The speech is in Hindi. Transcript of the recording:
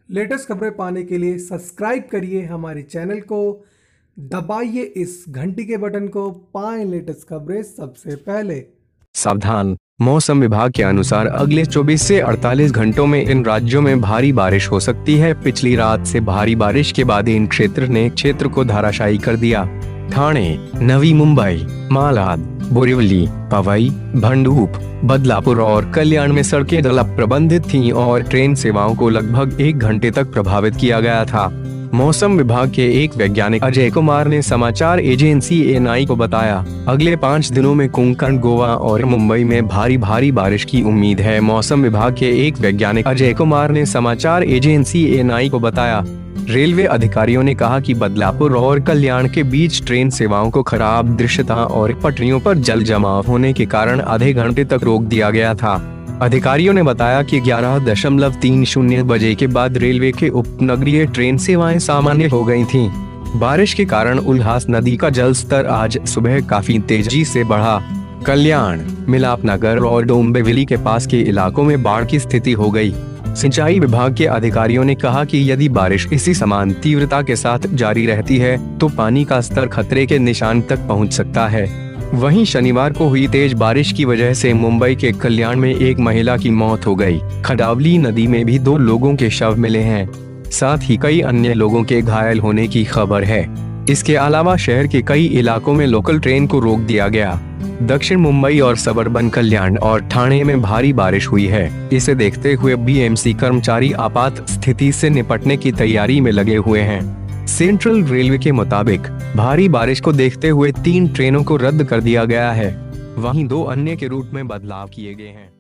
लेटेस्ट खबरें पाने के लिए सब्सक्राइब करिए हमारे चैनल को, दबाइए इस घंटी के बटन को, पाएं लेटेस्ट खबरें सबसे पहले। सावधान, मौसम विभाग के अनुसार अगले 24 से 48 घंटों में इन राज्यों में भारी बारिश हो सकती है। पिछली रात से भारी बारिश के बाद इन क्षेत्र को धराशायी कर दिया। ठाणे, नवी मुंबई, मालाड, बोरिवली, पवई, भंडूप, बदलापुर और कल्याण में सड़कें जल प्रबंधित थीं और ट्रेन सेवाओं को लगभग 1 घंटे तक प्रभावित किया गया था। मौसम विभाग के एक वैज्ञानिक अजय कुमार ने समाचार एजेंसी एएनआई को बताया, अगले 5 दिनों में कोंकण, गोवा और मुंबई में भारी बारिश की उम्मीद है। मौसम विभाग के एक वैज्ञानिक अजय कुमार ने समाचार एजेंसी एएनआई को बताया, रेलवे अधिकारियों ने कहा कि बदलापुर और कल्याण के बीच ट्रेन सेवाओं को खराब दृश्यता और पटरियों पर जल जमाव होने के कारण आधे घंटे तक रोक दिया गया था। अधिकारियों ने बताया कि 11:30 बजे के बाद रेलवे के उपनगरीय ट्रेन सेवाएं सामान्य हो गई थीं। बारिश के कारण उल्हास नदी का जल स्तर आज सुबह काफी तेजी से बढ़ा। कल्याण, मिलापनगर और डोंबिवली के पास के इलाकों में बाढ़ की स्थिति हो गई। सिंचाई विभाग के अधिकारियों ने कहा कि यदि बारिश इसी समान तीव्रता के साथ जारी रहती है तो पानी का स्तर खतरे के निशान तक पहुंच सकता है। वहीं शनिवार को हुई तेज बारिश की वजह से मुंबई के कल्याण में एक महिला की मौत हो गई। खडावली नदी में भी 2 लोगों के शव मिले हैं। साथ ही कई अन्य लोगों के घायल होने की खबर है। इसके अलावा शहर के कई इलाकों में लोकल ट्रेन को रोक दिया गया। दक्षिण मुंबई और सबर्बन कल्याण और ठाणे में भारी बारिश हुई है। इसे देखते हुए बीएमसी कर्मचारी आपात स्थिति से निपटने की तैयारी में लगे हुए हैं। सेंट्रल रेलवे के मुताबिक भारी बारिश को देखते हुए 3 ट्रेनों को रद्द कर दिया गया है। वहीं 2 अन्य के रूट में बदलाव किए गए हैं।